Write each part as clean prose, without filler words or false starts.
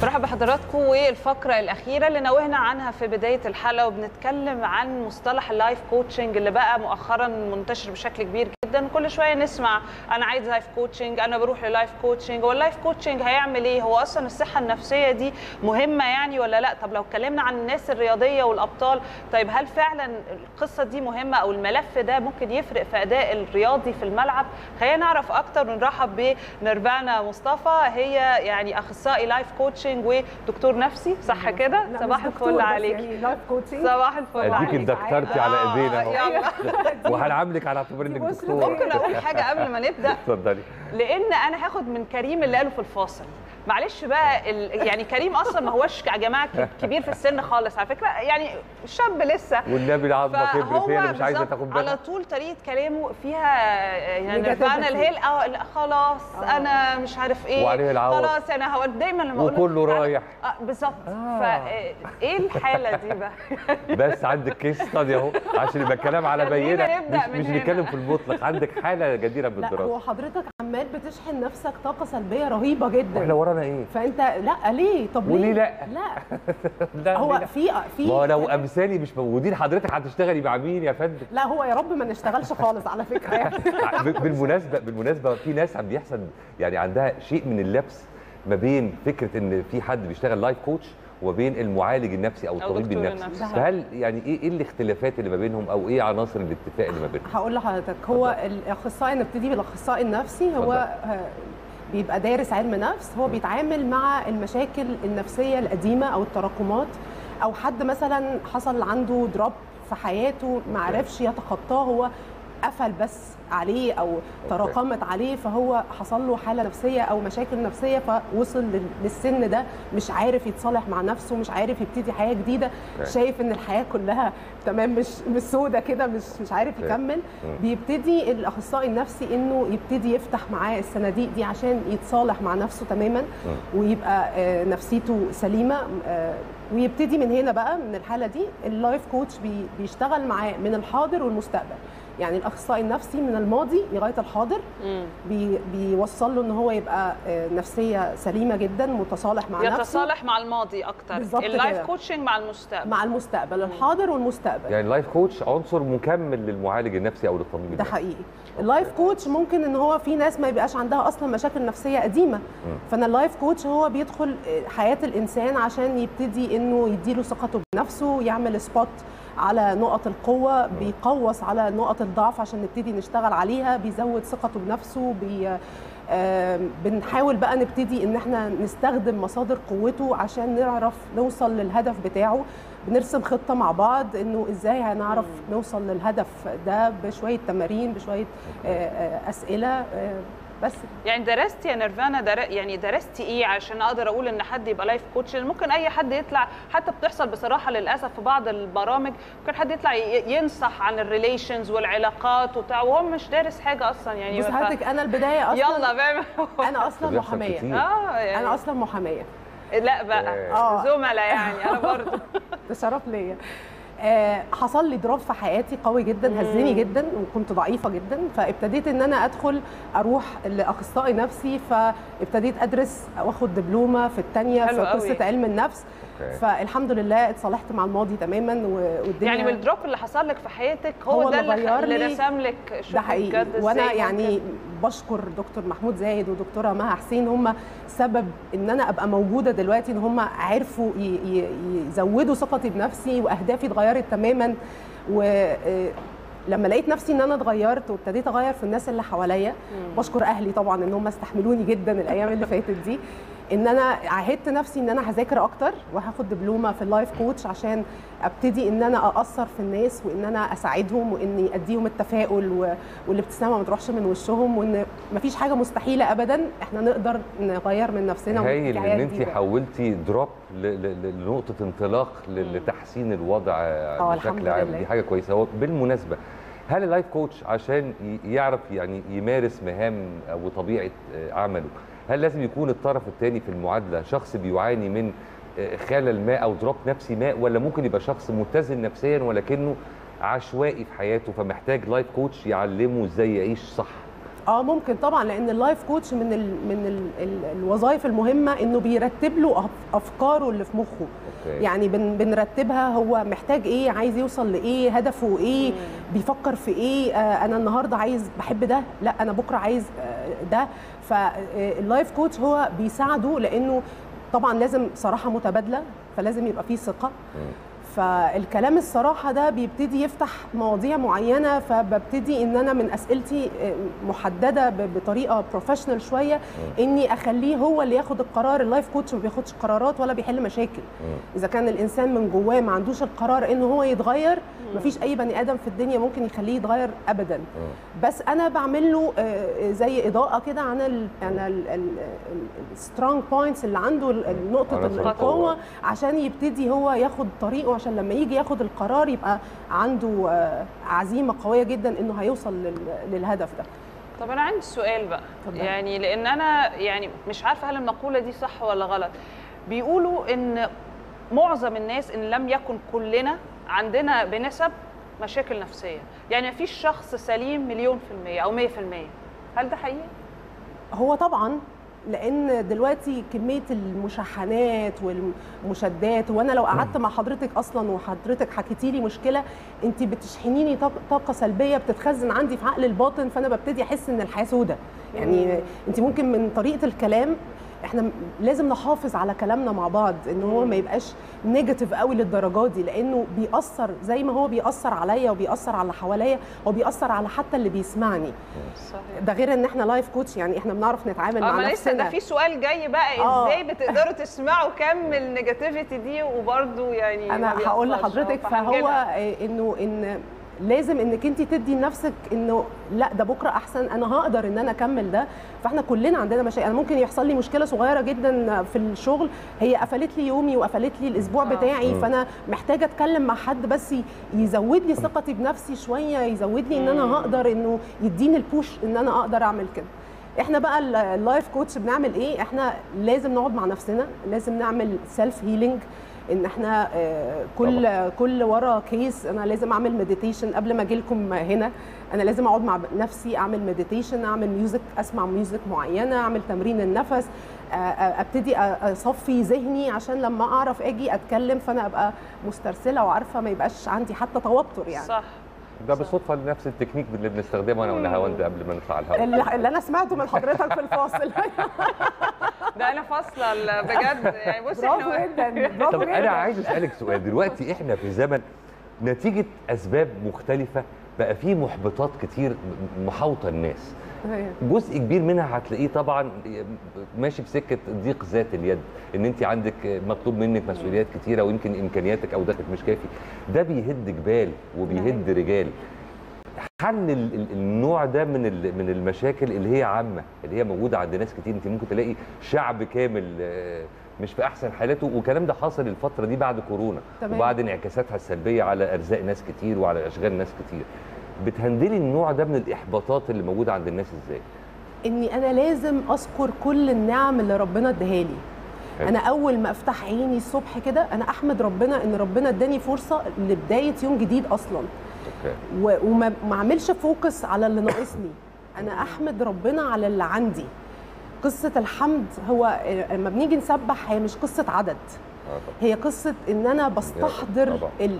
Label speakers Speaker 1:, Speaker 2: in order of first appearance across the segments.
Speaker 1: برحب بحضراتكم والفقره الاخيره اللي نوهنا عنها في بدايه الحلقه، وبنتكلم عن مصطلح اللايف كوتشنج اللي بقى مؤخرا منتشر بشكل كبير جدا. كل شويه نسمع انا عايز لايف كوتشنج، انا بروح للايف كوتشنج. واللايف كوتشنج هيعمل ايه؟ هو اصلا الصحه النفسيه دي مهمه يعني ولا لا؟ طب لو اتكلمنا عن الناس الرياضيه والابطال، طيب هل فعلا القصه دي مهمه او الملف ده ممكن يفرق في اداء الرياضي في الملعب؟ خلينا نعرف اكتر ونرحب بنيرفانا مصطفى، هي يعني اخصائي لايف كوتشنج ودكتور نفسي، صح كده؟ صباح الفل عليك.
Speaker 2: يعني لايف كوتشنج
Speaker 1: صباح الفل عليك.
Speaker 3: اديك الدكتورتي على ايدينا
Speaker 1: يلا
Speaker 3: وهنعاملك على اعتبار انك دكتور.
Speaker 1: ممكن اقول حاجه قبل ما نبدا؟
Speaker 3: اتفضلي.
Speaker 1: لان انا هاخد من كريم اللي قاله في الفاصل، معلش بقى يعني كريم اصلا ما هوش يا جماعه كبير في السن خالص على فكره، يعني شاب لسه،
Speaker 3: والنبي العظمه كبرت هي اللي مش عايزه تاخد بالها.
Speaker 1: على طول طريقه كلامه فيها يعني نيرفانا اللي هي خلاص انا مش عارف ايه،
Speaker 3: وعليه العوض
Speaker 1: خلاص انا هو دايما لما اقول
Speaker 3: وكله رايح
Speaker 1: بالظبط. فايه الحاله دي بقى؟
Speaker 3: بس عندك كيس ستادي اهو عشان يبقى الكلام على بينه، مش نتكلم في المطلق. عندك حاله جديره بالدراسه.
Speaker 2: لا هو حضرتك عمال بتشحن نفسك طاقه سلبيه رهيبه جدا،
Speaker 3: واحنا ورانا ايه؟
Speaker 2: فانت لا ليه؟ طب ليه؟
Speaker 3: وليه لا؟
Speaker 2: لا هو في
Speaker 3: ما هو لو امثالي مش موجودين حضرتك هتشتغلي مع مين يا فندم؟
Speaker 2: لا هو يا رب ما نشتغلش خالص على فكره يعني.
Speaker 3: بالمناسبه في ناس عم بيحصل يعني عندها شيء من اللبس ما بين فكره ان في حد بيشتغل لايف كوتش وبين المعالج النفسي او الطبيب النفسي. فهل يعني ايه الاختلافات اللي ما بينهم او ايه عناصر الاتفاق اللي ما بينهم؟
Speaker 2: هقول لحضرتك، هو الاخصائي، نبتدي بالاخصائي النفسي، هو بيبقى دارس علم نفس، هو بيتعامل مع المشاكل النفسيه القديمه او التراكمات، او حد مثلا حصل عنده دروب في حياته ما عرفش يتخطاه، هو قفل بس عليه او تراكمت عليه، فهو حصل له حاله نفسيه او مشاكل نفسيه، فوصل للسن ده مش عارف يتصالح مع نفسه، مش عارف يبتدي حياه جديده، شايف ان الحياه كلها تمام مش سودة كده، مش عارف يكمل. بيبتدي الاخصائي النفسي انه يبتدي يفتح معاه الصناديق دي عشان يتصالح مع نفسه تماما ويبقى نفسيته سليمه، ويبتدي من هنا بقى من الحاله دي اللايف كوتش بيشتغل معاه من الحاضر والمستقبل. يعني الاخصائي النفسي من الماضي لغايه الحاضر بيوصل له ان هو يبقى نفسيه سليمه جدا، متصالح مع نفسه،
Speaker 1: يتصالح مع الماضي اكتر. اللايف كوتشنج مع المستقبل،
Speaker 2: مع المستقبل، الحاضر والمستقبل.
Speaker 3: يعني اللايف كوتش عنصر مكمل للمعالج النفسي او للطبيب النفسي.
Speaker 2: ده حقيقي. اللايف كوتش ممكن ان هو في ناس ما يبقاش عندها اصلا مشاكل نفسيه قديمه، فانا اللايف كوتش هو بيدخل حياه الانسان عشان يبتدي انه يديله ثقته بنفسه، يعمل سبوت على نقط القوة، بيقوص على نقط الضعف عشان نبتدي نشتغل عليها، بيزود ثقته بنفسه، بنحاول بقى نبتدي ان احنا نستخدم مصادر قوته عشان نعرف نوصل للهدف بتاعه. بنرسم خطة مع بعض انه ازاي هنعرف نوصل للهدف ده بشوية تمارين، بشوية أسئلة بس.
Speaker 1: يعني درستي يا نيرفانا يعني درستي ايه عشان اقدر اقول ان حد يبقى لايف كوتش؟ ممكن اي حد يطلع، حتى بتحصل بصراحه للاسف في بعض البرامج، ممكن حد يطلع ينصح عن الريليشنز والعلاقات وبتاع وهو مش دارس حاجه اصلا. يعني
Speaker 2: بص حضرتك، انا البدايه اصلا
Speaker 1: يلا بقى
Speaker 2: انا اصلا محاميه.
Speaker 1: يعني
Speaker 2: انا اصلا محاميه.
Speaker 1: لا بقى زملاء يعني انا برضه
Speaker 2: ده شرف ليا. حصل لي دروب في حياتي قوي جدا، هزني جدا وكنت ضعيفه جدا، فابتديت ان انا اروح لاخصائي نفسي، فابتديت ادرس واخد دبلومه في الثانيه في قصه علم النفس. فالحمد لله اتصالحت مع الماضي تماما والدنيا
Speaker 1: يعني بالدروب اللي حصل لك في حياتك هو ده اللي رسم لك.
Speaker 2: ده حقيقي. وانا يعني بشكر دكتور محمود زايد ودكتوره مها حسين، هم سبب ان انا ابقى موجوده دلوقتي، ان هم عرفوا يزودوا ثقتي بنفسي واهدافي اتغيرت تماما. ولما لقيت نفسي ان انا اتغيرت وابتديت اغير في الناس اللي حواليا، بشكر اهلي طبعا ان هم استحملوني جدا الايام اللي فاتت دي، ان انا عهدت نفسي ان انا هذاكر اكتر وهاخد دبلومه في اللايف كوتش عشان ابتدي ان انا اثر في الناس وان انا اساعدهم واني اديهم التفاؤل والابتسامه ما تروحش من وشهم، وان مفيش حاجه مستحيله ابدا، احنا نقدر نغير من نفسنا.
Speaker 3: هايل ان انت حولتي دروب لنقطه انطلاق لتحسين الوضع بشكل عام، دي حاجه كويسه. هو بالمناسبه هل اللايف كوتش عشان يعرف يعني يمارس مهام او طبيعه عمله، هل لازم يكون الطرف الثاني في المعادله شخص بيعاني من خلل ما او دروب نفسي ما، ولا ممكن يبقى شخص متزن نفسيا ولكنه عشوائي في حياته فمحتاج لايف كوتش يعلمه ازاي يعيش صح؟
Speaker 2: ممكن طبعا، لان اللايف كوتش من الوظائف المهمه انه بيرتب له افكاره اللي في مخه. يعني بنرتبها، هو محتاج ايه، عايز يوصل لايه، هدفه ايه، بيفكر في ايه. انا النهارده عايز بحب ده، لا انا بكره عايز ده. فاللايف كوتش هو بيساعده، لانه طبعا لازم صراحه متبادله، فلازم يبقى فيه ثقه. فالكلام الصراحه ده بيبتدي يفتح مواضيع معينه، فببتدي ان انا من اسئلتي محدده بطريقه بروفيشنال شويه، اني اخليه هو اللي ياخد القرار. اللايف كوتش ما بياخدش قرارات ولا بيحل مشاكل. اذا كان الانسان من جواه ما عندوش القرار انه هو يتغير، ما فيش اي بني ادم في الدنيا ممكن يخليه يتغير ابدا. بس انا بعمل له زي اضاءه كده عن السترونج بوينتس اللي عنده، نقطه القوه، عشان يبتدي هو ياخد طريقه، عشان لما يجي ياخد القرار يبقى عنده عزيمه قويه جدا انه هيوصل للهدف ده.
Speaker 1: طب انا عندي سؤال بقى، يعني لان انا يعني مش عارفه هل المقوله دي صح ولا غلط. بيقولوا ان معظم الناس ان لم يكن كلنا عندنا بنسب مشاكل نفسيه، يعني مفيش شخص سليم 100% او 100%. هل ده حقيقي؟
Speaker 2: هو طبعا، لان دلوقتي كميه المشاحنات والمشادات، وانا لو قعدت مع حضرتك اصلا وحضرتك حكيتي لي مشكله، انت بتشحنيني طاقه سلبيه بتتخزن عندي في عقل الباطن، فانا ببتدي احس ان الحياه سودة. يعني انت ممكن من طريقه الكلام، احنا لازم نحافظ على كلامنا مع بعض، ان هو ما يبقاش نيجاتيف قوي للدرجه دي، لانه بيأثر زي ما هو بيأثر عليا وبيأثر على حواليا، هو بيأثر على حتى اللي بيسمعني. صحيح. ده غير ان احنا لايف كوتش، يعني احنا بنعرف نتعامل مع نفسنا.
Speaker 1: لسه ده في سؤال جاي بقى، ازاي بتقدروا تسمعوا كم النيجاتيفيتي دي وبرده يعني
Speaker 2: انا هقول لحضرتك، فهو ان لازم انك انت تدي لنفسك انه لا ده بكره احسن، انا هقدر ان انا اكمل ده. فاحنا كلنا عندنا مشاكل. انا ممكن يحصل لي مشكله صغيره جدا في الشغل، هي قفلت لي يومي وقفلت لي الاسبوع بتاعي، فانا محتاجه اتكلم مع حد بس يزود لي ثقتي بنفسي شويه، يزود لي ان انا هقدر، انه يديني البوش ان انا اقدر اعمل كده. احنا بقى اللايف كوتش بنعمل ايه؟ احنا لازم نقعد مع نفسنا، لازم نعمل سيلف هيلينج، ان احنا كل ورا كيس انا لازم اعمل مديتيشن قبل ما اجي لكم هنا. انا لازم اقعد مع نفسي، اعمل مديتيشن، اعمل ميوزك، اسمع ميوزك معينه، اعمل تمرين النفس، ابتدي اصفي ذهني عشان لما اعرف اجي اتكلم فانا ابقى مسترسله وعارفه، ما يبقاش عندي حتى توتر يعني.
Speaker 1: صح.
Speaker 3: ده بالصدفه نفس التكنيك اللي بنستخدمه انا ونهاوند قبل ما نطلع الهواء،
Speaker 2: اللي انا سمعته من حضرتك في الفاصل.
Speaker 1: ده انا فاصله بجد يعني. بصي
Speaker 2: برافو جدا، برافو
Speaker 3: طب
Speaker 2: جدا.
Speaker 3: انا عايز اسالك سؤال. دلوقتي احنا في زمن نتيجه اسباب مختلفه بقى في محبطات كتير محاوطه الناس، جزء كبير منها هتلاقيه طبعا ماشي في سكه ضيق ذات اليد، ان انت عندك مطلوب منك مسؤوليات كتيره ويمكن امكانياتك او دخلك مش كافي، ده بيهد جبال وبيهد رجال. حل النوع ده من المشاكل اللي هي عامه، اللي هي موجوده عند ناس كتير، انت ممكن تلاقي شعب كامل مش في احسن حالاته، والكلام ده حصل الفتره دي بعد كورونا وبعد انعكاساتها السلبيه على ارزاق ناس كتير وعلى اشغال ناس كتير. بتهندلي النوع ده من الاحباطات اللي موجوده عند الناس ازاي؟
Speaker 2: اني انا لازم اذكر كل النعم اللي ربنا اداها لي. انا اول ما افتح عيني الصبح كده انا احمد ربنا ان ربنا اداني فرصه لبدايه يوم جديد اصلا. وما اعملش فوكس على اللي ناقصني، انا احمد ربنا على اللي عندي. قصه الحمد هو لما بنيجي نسبح هي مش قصه عدد، هي قصه ان انا بستحضر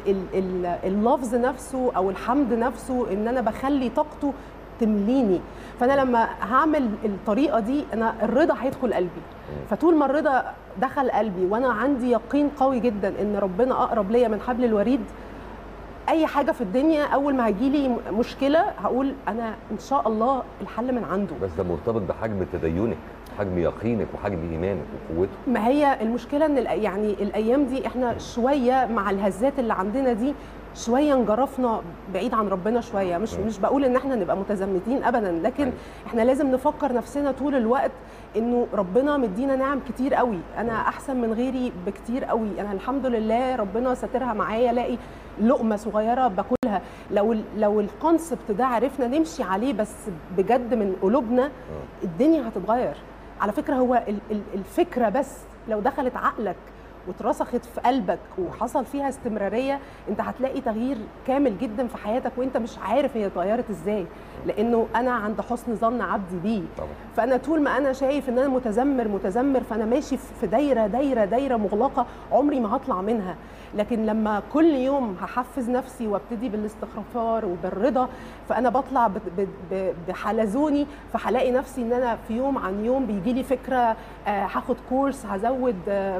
Speaker 2: اللفظ نفسه او الحمد نفسه، ان انا بخلي طاقته تمليني. فانا لما هعمل الطريقه دي انا الرضا هيدخل قلبي، فطول ما الرضا دخل قلبي وانا عندي يقين قوي جدا ان ربنا اقرب ليا من حبل الوريد، اي حاجه في الدنيا اول ما هيجي لي مشكله هقول انا ان شاء الله الحل من عنده.
Speaker 3: بس ده مرتبط بحجم تدينك، حجم يقينك وحجم ايمانك وقوته.
Speaker 2: ما هي المشكله ان يعني الايام دي احنا شويه مع الهزات اللي عندنا دي شويه انجرفنا بعيد عن ربنا شويه. مش بقول ان احنا نبقى متزمتين ابدا، لكن احنا لازم نفكر نفسنا طول الوقت انه ربنا مدينا نعم كتير قوي، انا احسن من غيري بكتير قوي، انا الحمد لله ربنا ساترها معايا، الاقي لقمه صغيره باكلها. لو الكونسبت ده عرفنا نمشي عليه بس بجد من قلوبنا الدنيا هتتغير. على فكره هو الفكره بس لو دخلت عقلك واترسخت في قلبك وحصل فيها استمراريه، انت هتلاقي تغيير كامل جدا في حياتك وانت مش عارف هي اتغيرت ازاي، لانه انا عند حسن ظن عبدي بيه. فانا طول ما انا شايف ان انا متذمر فانا ماشي في دايره مغلقه عمري ما هطلع منها. لكن لما كل يوم هحفز نفسي وابتدي بالاستغفار وبالرضا، فانا بطلع بحلزوني، فهلاقي نفسي ان انا في يوم عن يوم بيجي لي فكره هاخد كورس، هزود،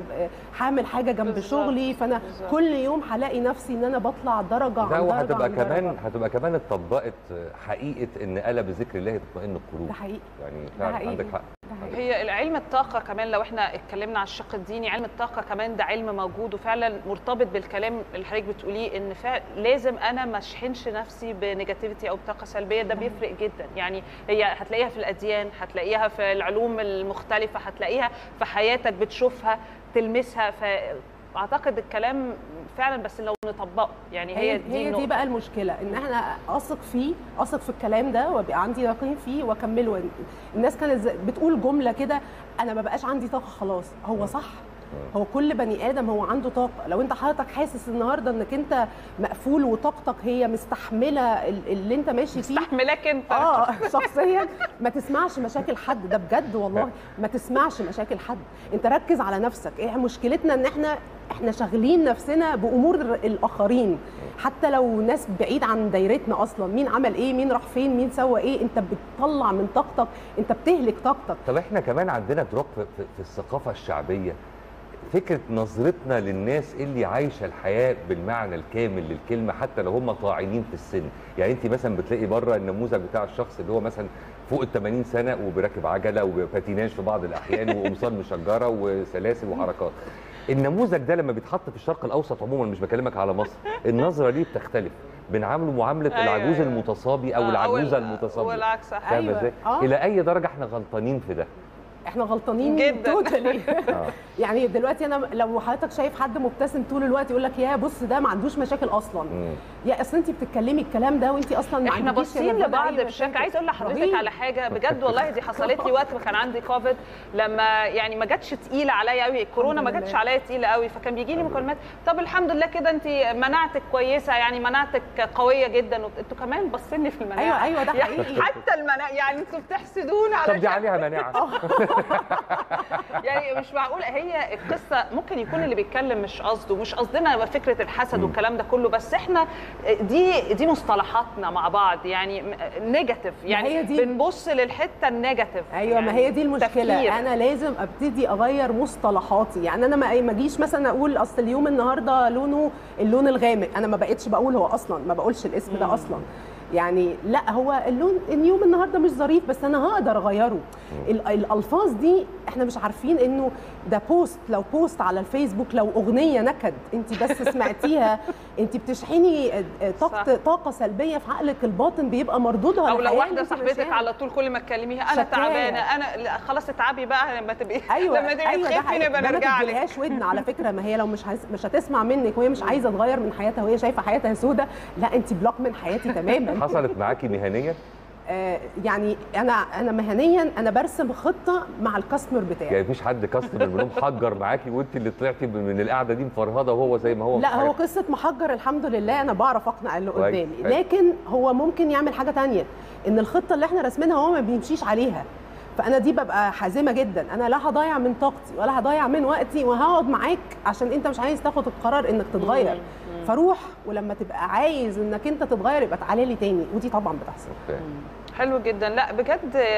Speaker 2: هعمل حاجه جنب شغلي، فانا كل يوم هلاقي نفسي ان انا بطلع درجه عن درجه.
Speaker 3: هتبقى كمان اتطبقت حقيقه ان الا بذكر الله تطمئن القلوب.
Speaker 2: ده حقيقي،
Speaker 3: يعني فعلا عندك حق.
Speaker 1: هي علم الطاقه كمان، لو احنا اتكلمنا عن الشق الديني، علم الطاقه كمان ده علم موجود وفعلا مرتبط بالكلام اللي حضرتك بتقوليه، ان لازم انا ما اشحنش نفسي بنيجاتيفيتي او بطاقه سلبيه. ده بيفرق جدا. يعني هي هتلاقيها في الاديان، هتلاقيها في العلوم المختلفه، هتلاقيها في حياتك بتشوفها تلمسها. فاعتقد الكلام فعلا بس لو نطبقه، يعني هي
Speaker 2: دي بقى المشكله، ان احنا اثق في الكلام ده وابقى عندي يقين فيه واكمله. الناس كانت بتقول جمله كده، انا ما بقاش عندي طاقه خلاص. هو صح، هو كل بني ادم هو عنده طاقه. لو انت حضرتك حاسس النهارده انك انت مقفول وطاقتك هي مستحمله اللي انت ماشي فيه،
Speaker 1: مستحملاك انت
Speaker 2: شخصيا، ما تسمعش مشاكل حد. ده بجد والله، ما تسمعش مشاكل حد. انت ركز على نفسك. ايه مشكلتنا؟ ان احنا شاغلين نفسنا بامور الاخرين، حتى لو ناس بعيد عن دايرتنا اصلا. مين عمل ايه، مين راح فين، مين سوى ايه، انت بتطلع من طاقتك، انت بتهلك طاقتك.
Speaker 3: طب احنا كمان عندنا دروب في الثقافه الشعبيه، فكره نظرتنا للناس اللي عايشه الحياه بالمعنى الكامل للكلمه، حتى لو هم طاعنين في السن. يعني انت مثلا بتلاقي بره النموذج بتاع الشخص اللي هو مثلا فوق ال 80 سنه وبراكب عجله وباتيناج في بعض الاحيان وقمصان مشجره وسلاسل وحركات. النموذج ده لما بيتحط في الشرق الاوسط عموما، مش بكلمك على مصر، النظره ليه بتختلف. بنعامله معامله العجوز المتصابي او العجوزه المتصابيه،
Speaker 1: والعكس.
Speaker 3: فاهمه ازاي؟ الى اي درجه احنا غلطانين في ده؟
Speaker 2: احنا غلطانين
Speaker 1: جدا
Speaker 2: توتالي. يعني دلوقتي انا لو حضرتك شايف حد مبتسم طول الوقت يقول لك يا بص ده ما عندوش مشاكل اصلا. يا اصل انت بتتكلمي الكلام ده وانت اصلا ما
Speaker 1: احنا باصين لبعض بشكل. عايز اقول لحضرتك على حاجه بجد والله، دي حصلت لي وقت ما كان عندي كوفيد، لما يعني ما جاتش تقيله عليا قوي الكورونا، ما جاتش عليا تقيله قوي، فكان بيجي لي مكالمات طب الحمد لله كده انت مناعتك كويسه، يعني مناعتك قويه جدا. انتوا كمان باصين في المناعه.
Speaker 2: ايوه ده حقيقي.
Speaker 1: يعني حتى المناعه، يعني انتوا بتحسدونا على
Speaker 3: طب دي عليها مناعه.
Speaker 1: يعني مش معقول. هي القصه ممكن يكون اللي بيتكلم مش قصده، مش قصدنا فكره الحسد والكلام ده كله، بس احنا دي مصطلحاتنا مع بعض، يعني نيجاتيف، يعني بنبص للحته النيجاتيف.
Speaker 2: ايوه يعني ما هي دي المشكله تفكير. انا لازم ابتدي اغير مصطلحاتي. يعني انا ما اجيش مثلا اقول اصل اليوم النهارده لونه اللون الغامق، انا ما بقتش بقول هو اصلا، ما بقولش الاسم ده اصلا. يعني لا، هو اليوم النهارده مش ظريف بس انا هقدر اغيره. الالفاظ دي احنا مش عارفين انه ده بوست، لو بوست على الفيسبوك، لو اغنيه نكد انت بس سمعتيها انت بتشحني طاقه سلبيه في عقلك الباطن، بيبقى مردودها.
Speaker 1: او لو واحده صاحبتك على طول كل ما تكلميها انا تعبانه، انا خلاص اتعبي بقى لما تبقي لما تبقي تخفي نبقى نرجع لك.
Speaker 2: ما تديلهاش ودن على فكره. ما هي لو مش هتسمع منك وهي مش عايزه تغير من حياتها وهي شايفه حياتها سودة، لا انت بلوك من حياتي تماما.
Speaker 3: حصلت معاكي مهنيا؟
Speaker 2: يعني انا مهنيا انا برسم خطه مع الكاستمر بتاعي.
Speaker 3: يعني مفيش حد كاستمر منهم محجر معاكي وانت اللي طلعتي من القعده دي مفرهده وهو زي ما هو؟
Speaker 2: لا هو قصه محجر الحمد لله انا بعرف اقنع اللي قدامي، لكن هو ممكن يعمل حاجه ثانيه، ان الخطه اللي احنا راسمينها هو ما بيمشيش عليها. فانا دي ببقى حازمه جدا، انا لا هضيع من طاقتي ولا هضيع من وقتي، وهقعد معاك عشان انت مش عايز تاخد القرار انك تتغير. فروح، ولما تبقى عايز انك انت تتغير يبقى تعالى لي تاني، ودي طبعا بتحصل.
Speaker 1: حلو جدا. لا بجد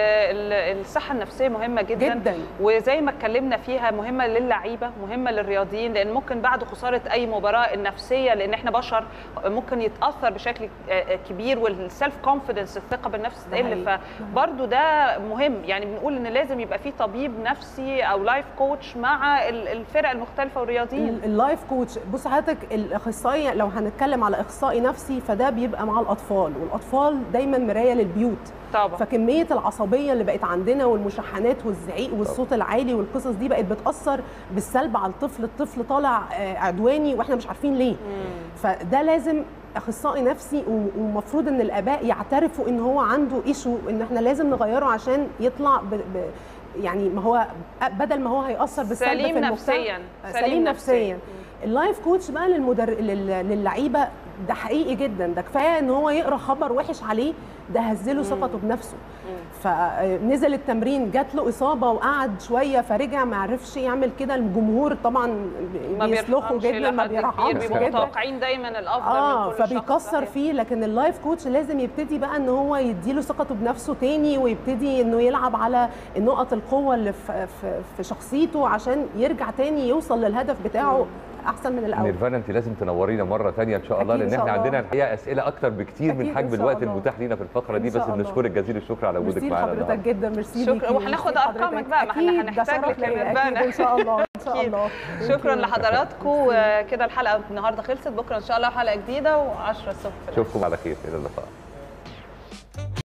Speaker 1: الصحه النفسيه مهمه جدا وزي ما اتكلمنا فيها مهمه للعيبه، مهمه للرياضيين، لان ممكن بعد خساره اي مباراه النفسيه، لان احنا بشر، ممكن يتاثر بشكل كبير، والسيلف كونفيدنس الثقه بالنفس تقل. فبرضه ده مهم. يعني بنقول ان لازم يبقى في طبيب نفسي او لايف كوتش مع الفرق المختلفه والرياضيين.
Speaker 2: اللايف كوتش، بص حضرتك، الاخصائي لو هنتكلم على اخصائي نفسي فده بيبقى مع الاطفال، والاطفال دايما مرايه للبيوت طبعا. فكميه العصبيه اللي بقت عندنا والمشاحنات والزعيق والصوت العالي والقصص دي بقت بتاثر بالسلب على الطفل طالع عدواني واحنا مش عارفين ليه. فده لازم اخصائي نفسي، ومفروض ان الاباء يعترفوا ان هو عنده ايشو، ان احنا لازم نغيره عشان يطلع يعني ما هو بدل ما هو هيأثر بالسلب في
Speaker 1: سليم
Speaker 2: المجتمع
Speaker 1: نفسيا.
Speaker 2: سليم نفسيا. اللايف كوتش بقى للعيبه ده حقيقي جدا، ده كفايه ان هو يقرا خبر وحش عليه ده هزله ثقته بنفسه. فنزل التمرين جات له اصابه وقعد شويه فرجع ما عرفش يعمل كده، الجمهور طبعا بيسلخوا جدا، ما بيرحمش،
Speaker 1: بيبقوا متوقعين دايما الافضل من كل
Speaker 2: فبيكسر فيه. لكن اللايف كوتش لازم يبتدي بقى ان هو يديله ثقته بنفسه تاني، ويبتدي انه يلعب على نقط القوه اللي في شخصيته عشان يرجع تاني يوصل للهدف بتاعه احسن من الاول.
Speaker 3: نيرفانا انت لازم تنورينا مره ثانيه ان شاء الله، لان احنا عندنا الحقيقه اسئله اكتر بكتير من حجم الوقت المتاح لينا في الفقره دي. بس بنشكرك جزيل الشكر على وجودك معانا
Speaker 2: النهارده. حضرتك جدا ميرسي.
Speaker 1: شكرا. وهناخد ارقامك بقى، ما احنا هنحتاج لك
Speaker 2: ان شاء الله. ان شاء الله.
Speaker 1: شكرا لحضراتكم. كده الحلقه النهارده خلصت، بكره ان شاء الله حلقه جديده و10 الصبح.
Speaker 3: اشوفكم على خير، الى اللقاء.